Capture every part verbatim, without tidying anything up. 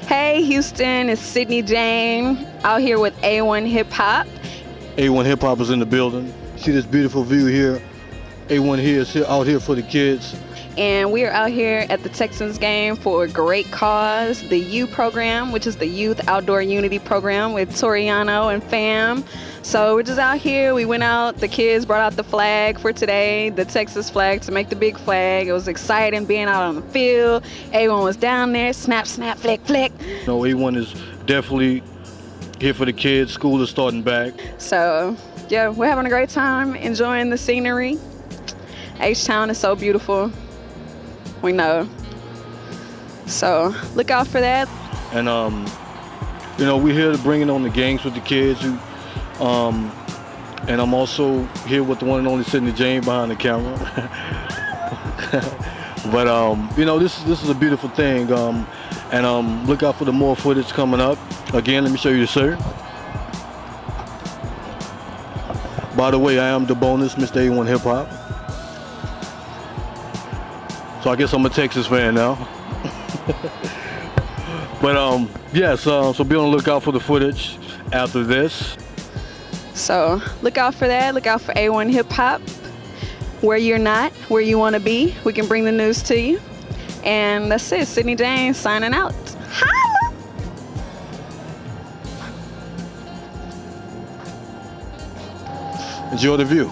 Hey Houston, it's Sydnee Jane out here with A one Hip Hop. A one Hip Hop is in the building. See this beautiful view here. A one here is here, out here for the kids. And we are out here at the Texans game for a great cause, the Y O U program, which is the Youth Outdoor Unity program with Toriano and fam. So we're just out here. We went out, the kids brought out the flag for today, the Texas flag to make the big flag. It was exciting being out on the field. A one was down there, snap, snap, flick, flick. No, A one is definitely here for the kids. School is starting back. So yeah, we're having a great time, enjoying the scenery. H-Town is so beautiful. We know. So look out for that. And um, you know, we're here to bring it on the games with the kids. Who, um, and I'm also here with the one and only Sydnee Jane behind the camera. But um, you know, this is this is a beautiful thing. Um, and um, look out for the more footage coming up. Again, let me show you the shirt. By the way, I am DaBonus, Mister A one Hip Hop. So I guess I'm a Texas fan now. But um, yes, uh, so be on the lookout for the footage after this. So look out for that. Look out for A one Hip Hop. Where you're not, where you want to be, we can bring the news to you. And that's it. Sydnee Jane signing out. Holla! Enjoy the view.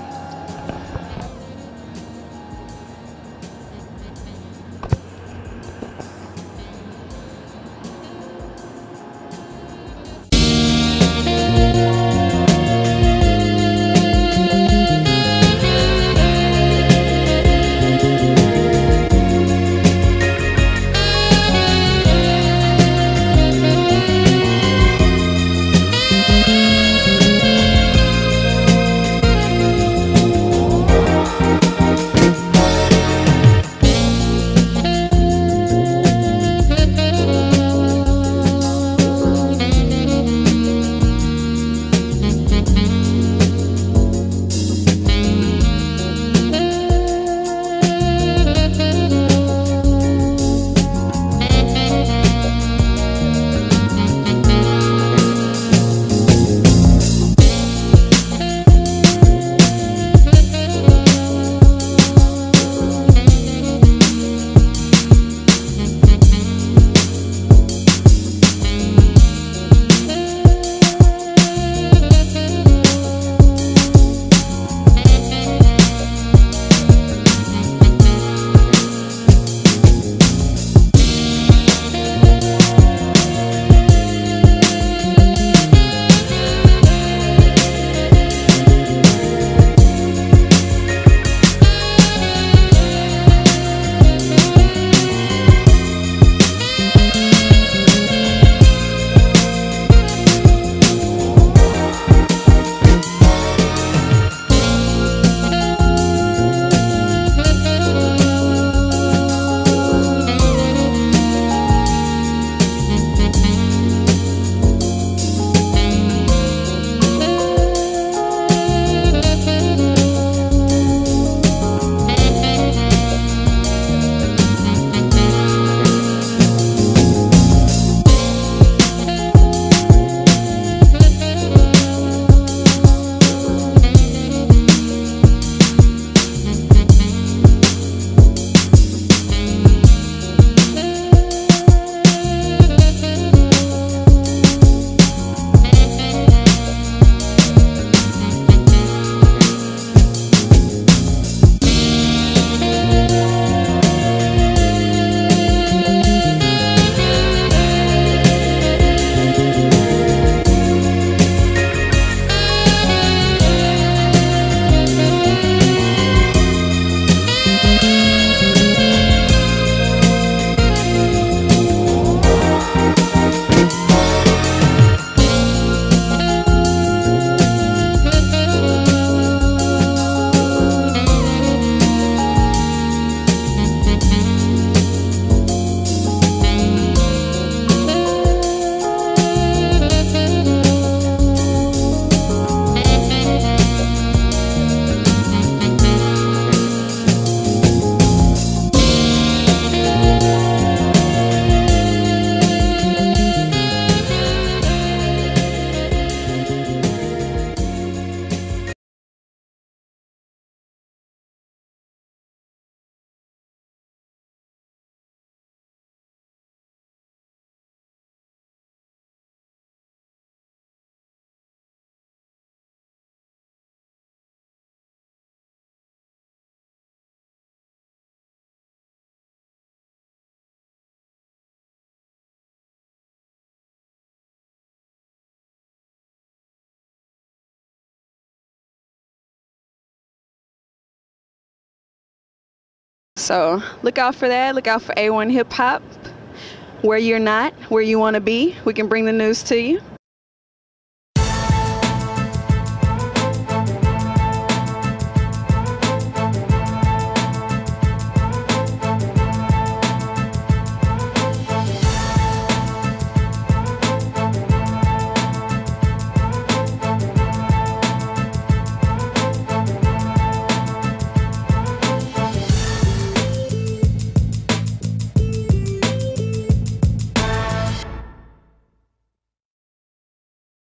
So look out for that. Look out for A one Hip Hop. Where you're not, where you want to be, we can bring the news to you.